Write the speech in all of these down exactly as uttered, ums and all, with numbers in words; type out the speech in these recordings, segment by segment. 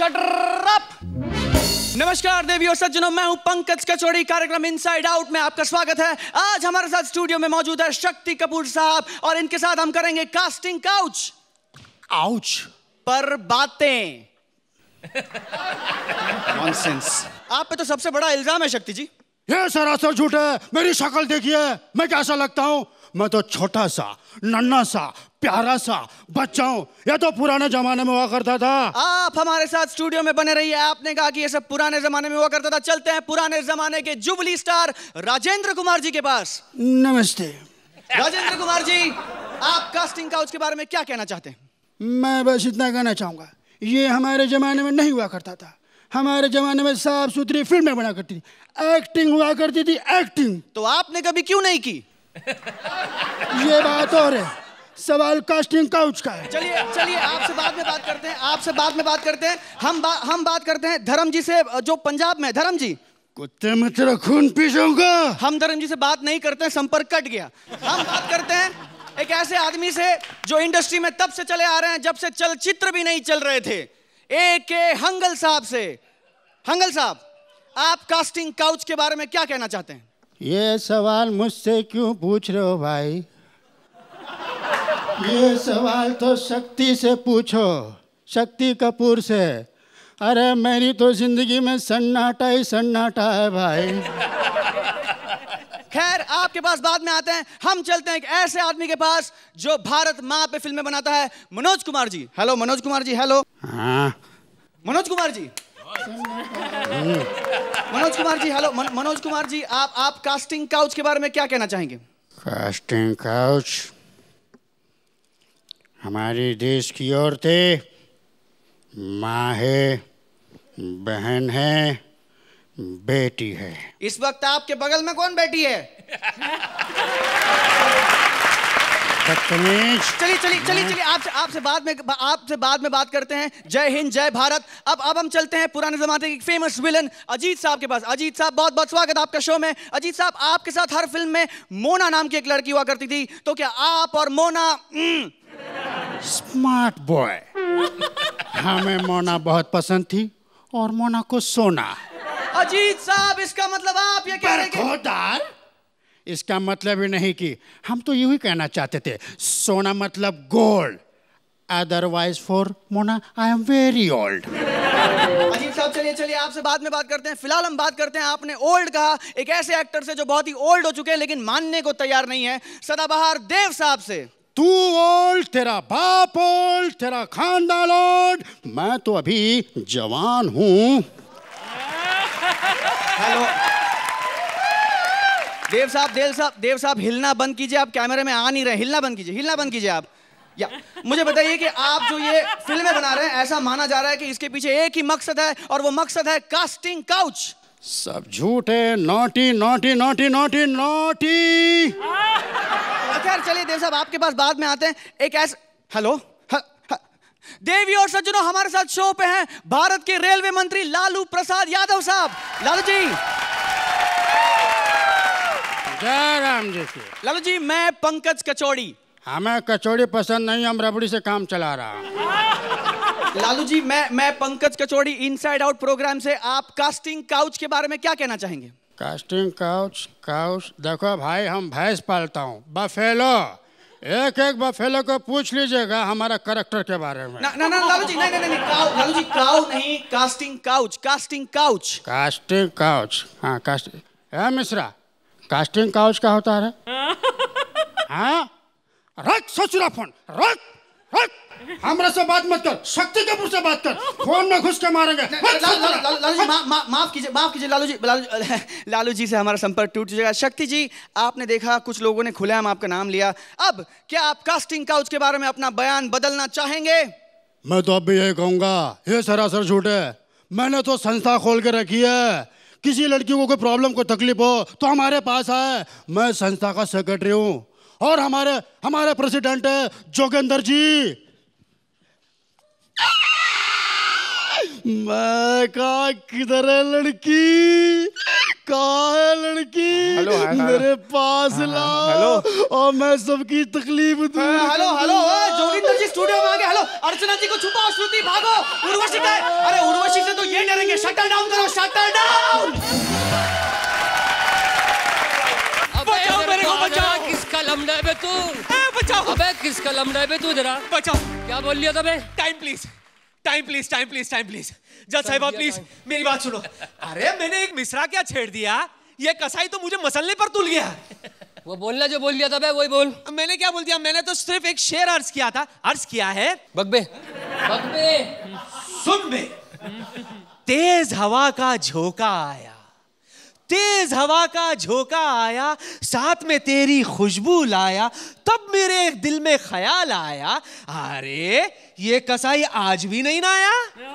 नमस्कार देवी और सज्जनों, मैं हूं पंकज कचौड़ी। कार्यक्रम इनसाइड आउट में आपका स्वागत है। आज हमारे साथ स्टूडियो में मौजूद है शक्ति कपूर साहब और इनके साथ हम करेंगे कास्टिंग काउच। आउच पर बातें। नॉनसेंस। आप पे तो सबसे बड़ा इल्जाम है शक्ति जी। ये सरासर झूठ है। मेरी शक्ल देखिए, मैं कैसा लगता हूँ? मैं तो छोटा सा, नन्हा सा, प्यारा सा बच्चा हूँ। ये तो पुराने जमाने में हुआ करता था। आप हमारे साथ स्टूडियो में बने रहिए। आपने कहा कि ये सब पुराने जमाने में हुआ करता था। चलते हैं पुराने जमाने के जुबली स्टार राजेंद्र कुमार जी के पास। नमस्ते राजेंद्र कुमार जी, आप कास्टिंग काउच के बारे में क्या कहना चाहते हैं? मैं बस इतना कहना चाहूंगा, ये हमारे जमाने में नहीं हुआ करता था। हमारे जमाने में साफ सुथरी फिल्में बना करती थी, एक्टिंग हुआ करती थी, एक्टिंग। तो आपने कभी क्यों नहीं की? ये बात और है, सवाल कास्टिंग काउच का है। चलिए चलिए आपसे बाद में बात करते हैं, आपसे बाद में बात करते हैं। हम बा, हम बात करते हैं धर्म जी से, जो पंजाब में। धर्म जी, कुत्ते में तेरा खून पी जाऊंगा। हम धर्म जी से बात नहीं करते हैं, संपर्क कट गया। हम बात करते हैं एक ऐसे आदमी से जो इंडस्ट्री में तब से चले आ रहे हैं जब से चलचित्र भी नहीं चल रहे थे। ए के हंगल साहब से। हंगल साहब, आप कास्टिंग काउच के बारे में क्या कहना चाहते हैं? ये सवाल मुझसे क्यों पूछ रहे हो भाई? ये सवाल तो शक्ति से पूछो, शक्ति कपूर से। अरे मेरी तो जिंदगी में सन्नाटा ही सन्नाटा है भाई। खैर, आपके पास बाद में आते हैं। हम चलते हैं एक ऐसे आदमी के पास जो भारत माँ पे फिल्में बनाता है। मनोज कुमार जी। हेलो मनोज कुमार जी। हेलो। हाँ मनोज कुमार जी। मनोज कुमार जी, हेलो। मनोज कुमार जी, आप आप कास्टिंग काउच के बारे में क्या कहना चाहेंगे? कास्टिंग काउच हमारे देश की औरतें, माँ है, बहन है, बेटी है। इस वक्त आपके बगल में कौन बेटी है? बदतमीज। चलिए चलिए चलिए चलिए आपसे आपसे बाद में आपसे बाद में बात करते हैं। जय हिंद, जय भारत। अब अब हम चलते हैं पुराने जमाने के फेमस विलन अजीत साहब के पास। अजीत साहब, बहुत बहुत स्वागत आपका शो में। अजीत साहब, आपके साथ हर फिल्म में मोना नाम की एक लड़की हुआ करती थी, तो क्या आप और मोना? Smart boy. हमें मोना बहुत पसंद थी और मोना को सोना। अजीत साहब, इसका मतलब आप ये कह रहे हैं कि... इसका मतलब ही नहीं कि हम तो यूं ही कहना चाहते थे, सोना मतलब gold. Otherwise for Mona I am very old. Ajit साहब, चलिए चलिए आपसे बाद में बात करते हैं। फिलहाल हम बात करते हैं, आपने ओल्ड कहा, एक ऐसे एक्टर से जो बहुत ही ओल्ड हो चुके हैं लेकिन मानने को तैयार नहीं है, सदाबहार देव साहब से। तू ओल्ड, तेरा बाप ओल्ड, तेरा खानदान ओल्ड, मैं तो अभी जवान हूं। हेलो देव साहब, देव साहब, देव साहब हिलना बंद कीजिए। आप कैमरे में आ नहीं रहे, हिलना बंद कीजिए, हिलना बंद कीजिए आप। या मुझे बताइए कि आप जो ये फिल्में बना रहे हैं, ऐसा माना जा रहा है कि इसके पीछे एक ही मकसद है और वो मकसद है कास्टिंग काउच। सब झूठ है। Naughty naughty naughty naughty naughty. खैर चलिए देव साहब, आपके पास बाद में आते हैं। एक ऐसा... हेलो देवी और सज्जनों, हमारे साथ शो पे हैं भारत के रेलवे मंत्री लालू प्रसाद यादव साहब। लालू जी। जय राम जी की। लालू जी, मैं पंकज कचौड़ी। हमें कचौड़ी पसंद नहीं, हम रबड़ी से काम चला रहा हूं। लालू जी, मैं मैं Pankaj Kachori inside out program से। आप कास्टिंग काउच के बारे में क्या कहना चाहेंगे? कास्टिंग काउच काउच देखो भाई, हम भैंस पालता हूँ, बफेलो। एक एक बफेलो को पूछ लीजिएगा हमारा कैरेक्टर के बारे में। ना ना ना लालू जी, नहीं नहीं नहीं, काउ लालू जी, काउ नहीं, casting couch. Casting couch casting couch हाँ कास्टिंग। है मिश्रा, कास्टिंग काउच का होता है? हाँ, रख ससुरा फोन, रख रख। हमरे से बात मत कर, शक्ति कपूर से बात कर। फोन में घुस के मारेंगे। लालू जी, माफ कीजिए, माफ कीजिए लालू जी। लालू जी से हमारा संपर्क टूट जाएगा। शक्ति जी, आपने देखा कुछ लोगों ने खुलेआम आपका नाम लिया। अब क्या आप कास्टिंग काउच के बारे में अपना बयान बदलना चाहेंगे? मैं तो अब भी यही कहूंगा, ये सरासर झूठ है। मैंने तो संस्था खोल के रखी है। किसी लड़की को कोई प्रॉब्लम, कोई तकलीफ हो तो हमारे पास आए। मैं संस्था का सेक्रेटरी हूँ और हमारे हमारे प्रेसिडेंट है जोगेंद्र जी। मैं कहा किधर है लड़की, कहाँ है लड़की? हेलो, हेलो, मेरे पास ला और मैं सबकी तकलीफ दूं। Hello hello Joginder ji studio में आ गए। हेलो अर्चना जी को छुपाओ, श्रुति भागो, उर्वशी का है। अरे उर्वशी से तो ये डरेंगे। शटर डाउन करो, शटर डाउन। बचाओ मेरे को, बचाओ। किसका लमड़ा है बे तू? बचाओ। अबे किसका लमड़ा है बे तू? जरा बचाओ। क्या बोल लिया था बे? Time please, time please, time please, time please. जज साहिबा प्लीज मेरी बात सुनो। अरे मैंने एक मिसरा क्या छेड़ दिया, ये कसाई तो मुझे मसलने पर तुल गया। वो बोलना जो बोल दिया था बे वही बोल। मैंने क्या बोल दिया? मैंने तो सिर्फ एक शेर अर्ज किया था। अर्ज किया है बकबे बकबे सुन बे। तेज हवा का झोंका आया, तेज हवा का झोंका आया, साथ में तेरी खुशबू लाया, तब मेरे दिल में ख्याल आया, अरे ये कसाई आज भी नहीं नहाया।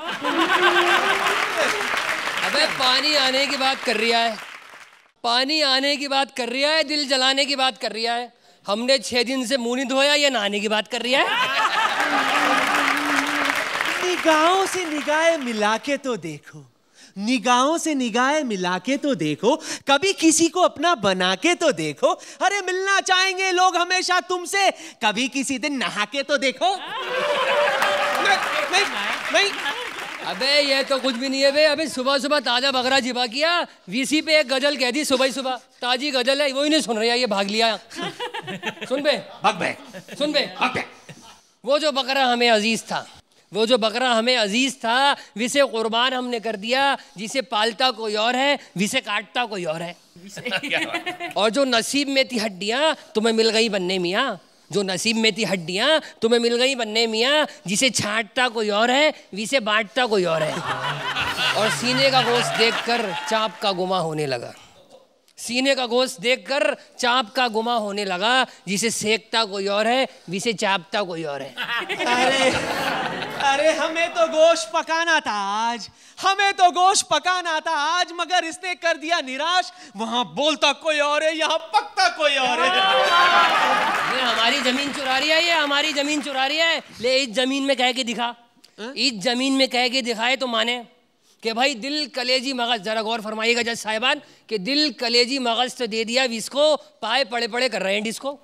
अबे पानी आने की बात कर रहा है, पानी आने की बात कर रहा है, दिल जलाने की बात कर रहा है। हमने छह दिन से मुंह नहीं धोया, ये नहाने की बात कर रहा है। निगाहों से निगाहें मिला के तो देखो, निगाहों से निगाहें मिला के तो देखो, कभी किसी को अपना बना के तो देखो। अरे मिलना चाहेंगे लोग हमेशा तुमसे, कभी किसी दिन नहा के तो देखो। नहीं, नहीं, नहीं। अबे ये तो कुछ भी नहीं है बे। अबे सुबह सुबह ताजा बकरा जिबा किया, वीसी पे एक गजल कह दी सुबह सुबह, ताजी गजल है, वही नहीं सुन रहा, ये भाग लिया। सुन बे भाग बे, सुन बे भाग बे। वो जो बकरा हमें अजीज था, वो जो बकरा हमें अजीज था, विसे कुर्बान हमने कर दिया। जिसे पालता कोई और है, विसे काटता कोई और है। और जो नसीब में थी हड्डियां तुम्हें मिल गई बनने मियाँ, जो नसीब में थी हड्डियां तुम्हें मिल गई बनने मियाँ, जिसे छांटता कोई और है, विसे बांटता कोई और है। और सीने का गोश्त देखकर चाँप का गुमा होने लगा, सीने का गोश्त देखकर चाँप का गुमा होने लगा, जिसे सेकता कोई और है, विसे चापता कोई और है। अरे अरे हमें तो गोश्त पकाना था आज, हमें तो गोश्त पकाना था आज, मगर इसने कर दिया निराश। वहां बोलता कोई और है, यहाँ पकता कोई और है। ये हमारी जमीन चुरा रही है, ये हमारी जमीन चुरा रही है। ले इस जमीन में कह के दिखा, इस जमीन में कह के दिखाए तो माने कि भाई दिल कलेजी मगज। जरा गौर फरमाइएगा जज साहिबान कि दिल कलेजी मगज तो दे दिया, इसको पाए पड़े पड़े कर रहे हैं disco.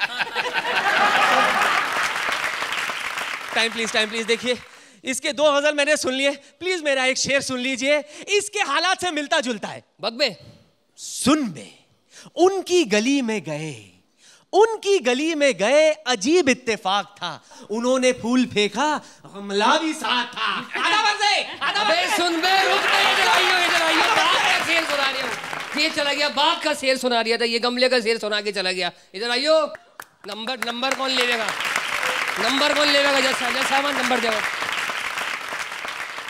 Time please, time please. देखिए इसके दो गजल मैंने सुन लिए, प्लीज मेरा एक शेर सुन लीजिए, इसके हालात से मिलता जुलता है। बकबे सुन बे। उनकी गली में गए, उनकी गली में गए, अजीब इत्तेफाक था, उन्होंने फूल फेंका, हमला भी साथ था। आधा बरसे, आधा बरसे। सुन बे, रुक बे, इधर आइयो, इधर आइयो। बाग का शेर सुना रही हूँ, ये चला गया, बाग का शेर सुना रहा था, ये गमले का शेर सुना के चला गया। इधर आइयो। नंबर नंबर कौन लेगा? नंबर कौन लेगा? जैसा जैसा नंबर दे।